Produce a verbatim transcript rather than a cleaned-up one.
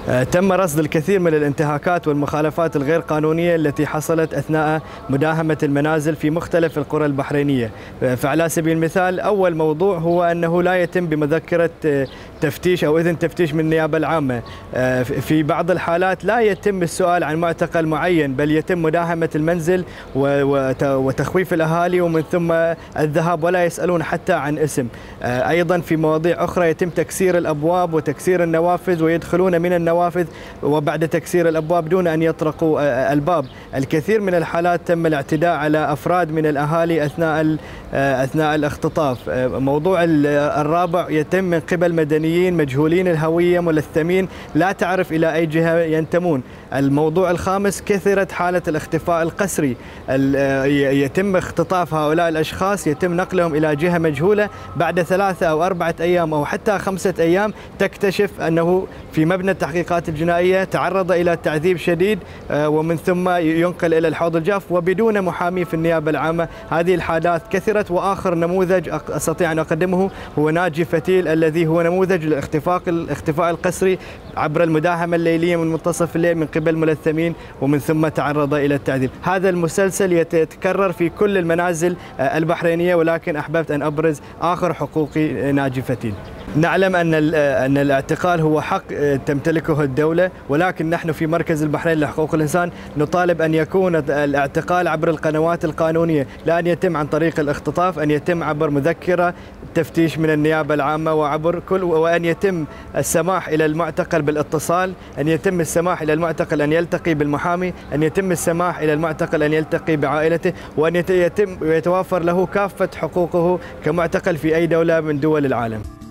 تم رصد الكثير من الانتهاكات والمخالفات الغير قانونية التي حصلت أثناء مداهمة المنازل في مختلف القرى البحرينية. فعلى سبيل المثال أول موضوع هو أنه لا يتم بمذكرة تفتيش أو إذن تفتيش من النيابة العامة. في بعض الحالات لا يتم السؤال عن معتقل معين، بل يتم مداهمة المنزل وتخويف الأهالي ومن ثم الذهاب ولا يسألون حتى عن اسم. أيضا في مواضيع أخرى يتم تكسير الأبواب وتكسير النوافذ ويدخلون من النوافذ وبعد تكسير الأبواب دون أن يطرقوا الباب. الكثير من الحالات تم الاعتداء على أفراد من الأهالي أثناء أثناء الاختطاف. موضوع الرابع يتم من قبل مدنيين مجهولين الهوية ملثمين لا تعرف إلى أي جهة ينتمون. الموضوع الخامس كثرت حالة الاختفاء القسري، يتم اختطاف هؤلاء الأشخاص، يتم نقلهم إلى جهة مجهولة، بعد ثلاثة أو أربعة أيام أو حتى خمسة أيام تكتشف أنه في مبنى التحقيقات الجنائية تعرض إلى تعذيب شديد ومن ثم ينقل إلى الحوض الجاف وبدون محامي في النيابة العامة. هذه الحالات كثرت. وآخر نموذج أستطيع أن أقدمه هو ناجي فتيل، الذي هو نموذج الاختفاء الاختفاء القسري عبر المداهمة الليلية من منتصف الليل من قبل ملثمين ومن ثم تعرض إلى التعذيب. هذا المسلسل يتكرر في كل المنازل البحرينية، ولكن أحببت أن أبرز آخر حقوقي ناجي فتيل. نعلم أن أن الاعتقال هو حق تمتلكه الدولة، ولكن نحن في مركز البحرين لحقوق الإنسان نطالب أن يكون الاعتقال عبر القنوات القانونية، لا أن يتم عن طريق الاختطاف، أن يتم عبر مذكرة تفتيش من النيابة العامة وعبر كل، وأن يتم السماح إلى المعتقل بالاتصال، أن يتم السماح إلى المعتقل أن يلتقي بالمحامي، أن يتم السماح إلى المعتقل أن يلتقي بعائلته، وأن يتم يتوفر له كافة حقوقه كمعتقل في أي دولة من دول العالم.